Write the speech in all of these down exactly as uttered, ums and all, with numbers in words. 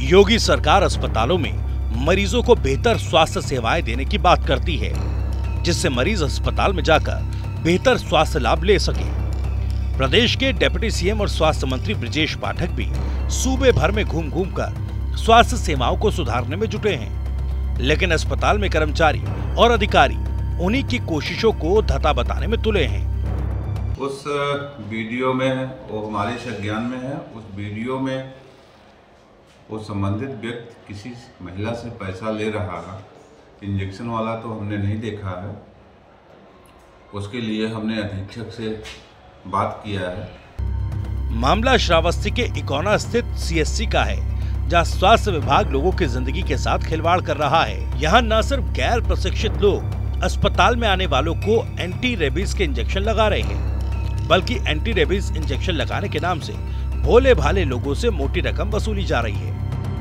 योगी सरकार अस्पतालों में मरीजों को बेहतर स्वास्थ्य सेवाएं देने की बात करती है, जिससे मरीज अस्पताल में जाकर बेहतर स्वास्थ्य लाभ ले सके। प्रदेश के डिप्टी सीएम और स्वास्थ्य मंत्री ब्रजेश पाठक भी सूबे भर में घूम घूम कर स्वास्थ्य सेवाओं को सुधारने में जुटे हैं, लेकिन अस्पताल में कर्मचारी और अधिकारी उन्हीं की कोशिशों को धता बताने में तुले हैं। उस वीडियो में वो हमारे संज्ञान में है। उस वीडियो में वो संबंधित व्यक्ति किसी महिला से पैसा ले रहा है, इंजेक्शन वाला तो हमने नहीं देखा है। उसके लिए हमने अधीक्षक से बात किया है। मामला श्रावस्ती के इकोना स्थित सीएससी का है, जहां स्वास्थ्य विभाग लोगों की जिंदगी के साथ खिलवाड़ कर रहा है। यहां न सिर्फ गैर प्रशिक्षित लोग अस्पताल में आने वालों को एंटी रेबीज के इंजेक्शन लगा रहे हैं, बल्कि एंटी रेबीज इंजेक्शन लगाने के नाम से भोले भाले लोगों से मोटी रकम वसूली जा रही है।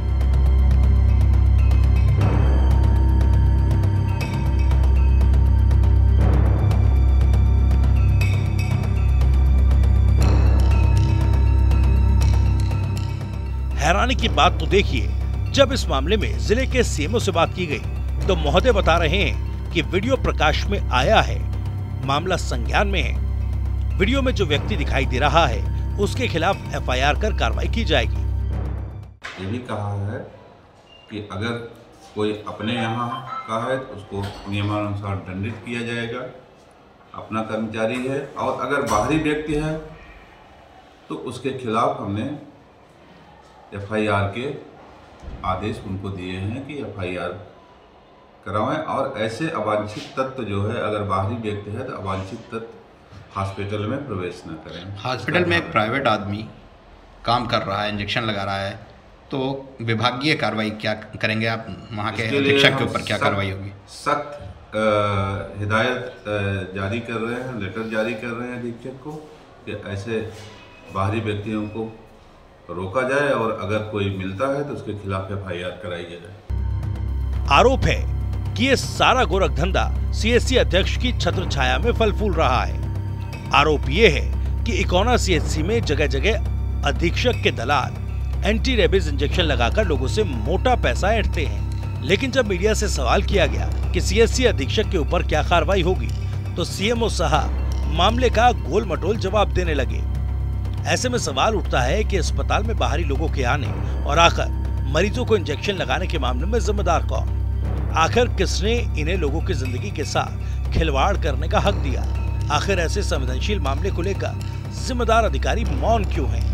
हैरानी की बात तो देखिए, जब इस मामले में जिले के सीएमओ से बात की गई तो महोदय बता रहे हैं कि वीडियो प्रकाश में आया है, मामला संज्ञान में है। वीडियो में जो व्यक्ति दिखाई दे रहा है उसके खिलाफ एफआईआर कर कार्रवाई की जाएगी। ये भी कहा है कि अगर कोई अपने यहाँ का है तो उसको नियमानुसार दंडित किया जाएगा, अपना कर्मचारी है। और अगर बाहरी व्यक्ति है तो उसके खिलाफ हमने एफआईआर के आदेश उनको दिए हैं कि एफआईआर करवाएं। और ऐसे अवांछित तत्व जो है, अगर बाहरी व्यक्ति है तो अवांछित तत्व हॉस्पिटल में प्रवेश न करें। हॉस्पिटल में एक प्राइवेट आदमी काम कर रहा है, इंजेक्शन लगा रहा है, तो विभागीय कार्रवाई क्या करेंगे आप? वहाँ के अधीक्षक के ऊपर क्या कार्रवाई होगी? सख्त हिदायत जारी कर रहे हैं, लेटर जारी कर रहे हैं अधीक्षक को कि ऐसे बाहरी व्यक्तियों को रोका जाए और अगर कोई मिलता है तो उसके खिलाफ एफआईआर कराई जाए। आरोप है कि ये सारा गोरख धंधा सीएससी अध्यक्ष की छत्र छाया में फल फूल रहा है। आरोप ये है कि इकोना सीएचसी में जगह जगह अधीक्षक के दलाल एंटी रेबीज इंजेक्शन लगाकर लोगों से मोटा पैसा ऐंठते हैं। लेकिन जब मीडिया से सवाल किया गया कि सीएचसी अधीक्षक के ऊपर क्या कार्रवाई होगी, तो सीएमओ साहब मामले का गोल मटोल जवाब देने लगे। ऐसे में सवाल उठता है कि अस्पताल में बाहरी लोगों के आने और आकर मरीजों को इंजेक्शन लगाने के मामले में जिम्मेदार कौन? आखिर किसने इन्हें लोगों की जिंदगी के साथ खिलवाड़ करने का हक दिया? आखिर ऐसे संवेदनशील मामले को लेकर जिम्मेदार अधिकारी मौन क्यों हैं?